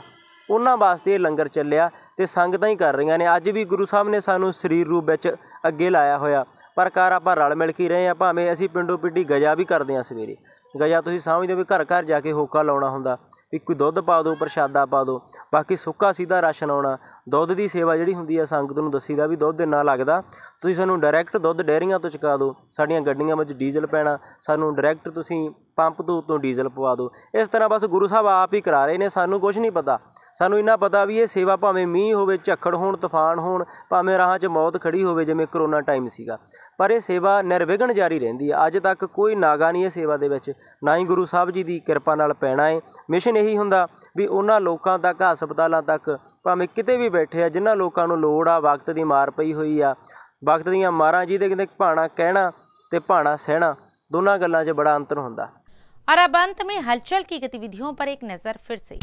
ਉਹਨਾਂ ਵਾਸਤੇ ਇਹ ਲੰਗਰ ਚੱਲਿਆ ਤੇ ਸੰਗਤਾਂ ਹੀ ਕਰ ਰਹੀਆਂ ਨੇ। ਅੱਜ ਵੀ ਗੁਰੂ ਸਾਹਿਬ ਨੇ ਸਾਨੂੰ ਸਰੀਰ ਰੂਪ ਵਿੱਚ ਅੱਗੇ ਲਾਇਆ ਹੋਇਆ, ਪਰ ਕਾਰ ਆਪਾਂ ਰਲ ਮਿਲ ਕੇ ਰਹੇ ਹਾਂ। ਭਾਵੇਂ ਅਸੀਂ ਪਿੰਡੋਂ ਪਿੰਡੀ ਗਜਾ ਵੀ ਕਰਦੇ ਹਾਂ। ਸਵੇਰੇ ਗਜਾ ਤੁਸੀਂ ਸਮਝਦੇ ਹੋ ਵੀ ਘਰ ਘਰ ਜਾ ਕੇ ਹੋਕਾ ਲਾਉਣਾ ਹੁੰਦਾ ਵੀ ਕੋਈ ਦੁੱਧ ਪਾ ਦਿਓ, ਪ੍ਰਸ਼ਾਦਾ ਪਾ ਦਿਓ, ਬਾਕੀ ਸੁੱਕਾ ਸਿੱਧਾ ਰਾਸ਼ਨ ਆਉਣਾ। ਦੁੱਧ ਦੀ ਸੇਵਾ ਜਿਹੜੀ ਹੁੰਦੀ ਆ ਸੰਗਤ ਨੂੰ ਦੱਸੀਦਾ ਵੀ ਦੁੱਧ ਇੰਨਾ ਲੱਗਦਾ, ਤੁਸੀਂ ਸਾਨੂੰ ਡਾਇਰੈਕਟ ਦੁੱਧ ਡੇਅਰੀਆਂ ਤੋਂ ਚੁਕਾ ਦਿਓ, ਸਾਡੀਆਂ ਗੱਡੀਆਂ ਵਿੱਚ ਡੀਜ਼ਲ ਪੈਣਾ, ਸਾਨੂੰ ਡਾਇਰੈਕਟ ਤੁਸੀਂ ਪੰਪ ਤੋਂ ਉੱਤੋਂ ਡੀਜ਼ਲ ਪਵਾ ਦਿਓ। ਇਸ ਤਰ੍ਹਾਂ ਬਸ ਗੁਰੂ ਸਾਹਿਬ ਆਪ ਹੀ ਕਰਾ ਰਹੇ ਨੇ, ਸਾਨੂੰ ਕੁਝ ਨਹੀਂ ਪਤਾ। ਸਾਨੂੰ ਇੰਨਾ ਪਤਾ ਵੀ ਇਹ ਸੇਵਾ ਭਾਵੇਂ ਮੀਂਹ ਹੋਵੇ, ਝੱਖੜ ਹੋਣ, ਤੂਫਾਨ ਹੋਣ, ਭਾਵੇਂ ਰਾਹਾਂ 'ਚ ਮੌਤ ਖੜੀ ਹੋਵੇ ਜਿਵੇਂ ਕਰੋਨਾ ਟਾਈਮ ਸੀਗਾ, ਪਰ ਇਹ ਸੇਵਾ ਨਿਰਵਿਘਨ ਜਾਰੀ ਰਹਿੰਦੀ ਹੈ। ਅੱਜ ਤੱਕ ਕੋਈ ਨਾਗਾ ਨਹੀਂ ਇਹ ਸੇਵਾ ਦੇ ਵਿੱਚ, ਨਾ ਹੀ ਗੁਰੂ ਸਾਹਿਬ ਜੀ ਦੀ ਕਿਰਪਾ ਨਾਲ ਪੈਣਾ ਹੈ। ਮਿਸ਼ਨ ਇਹੀ ਹੁੰਦਾ ਵੀ ਉਹਨਾਂ ਲੋਕਾਂ ਤੱਕ, ਹਸਪਤਾਲਾਂ ਤੱਕ, ਭਾਵੇਂ ਕਿਤੇ ਵੀ ਬੈਠੇ ਆ, ਜਿਨ੍ਹਾਂ ਲੋਕਾਂ ਨੂੰ ਲੋੜ ਆ, ਵਕਤ ਦੀ ਮਾਰ ਪਈ ਹੋਈ ਆ, ਵਕਤ ਦੀਆਂ ਮਾਰਾਂ ਜਿਹਦੇ ਕਹਿੰਦੇ ਭਾਣਾ ਕਹਿਣਾ ਤੇ ਭਾਣਾ ਸਹਿਣਾ, दोनों गल्लां 'च बड़ा अंतर हुंदा। और अब अंत में हलचल की गतिविधियों पर एक नजर फिर से।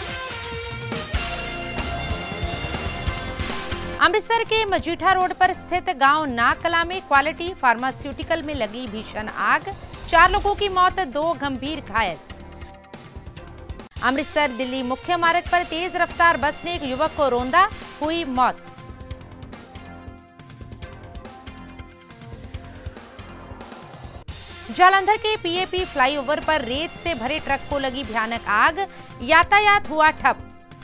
अमृतसर के मजीठा रोड पर स्थित गांव नाकला में क्वालिटी फार्मास्यूटिकल में लगी भीषण आग, चार लोगों की मौत, दो गंभीर घायल। अमृतसर दिल्ली मुख्य मार्ग पर तेज रफ्तार बस ने एक युवक को रौंदा, हुई मौत। जालंधर के पीएपी फ्लाईओवर पर रेत से भरे ट्रक को लगी भयानक आग, यातायात हुआ ठप।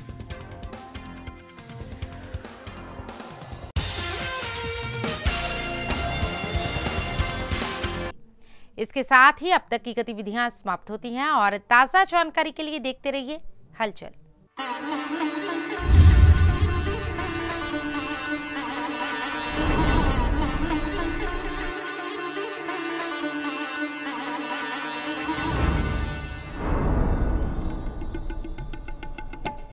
इसके साथ ही अब तक की गतिविधियां समाप्त होती हैं और ताजा जानकारी के लिए देखते रहिए हलचल।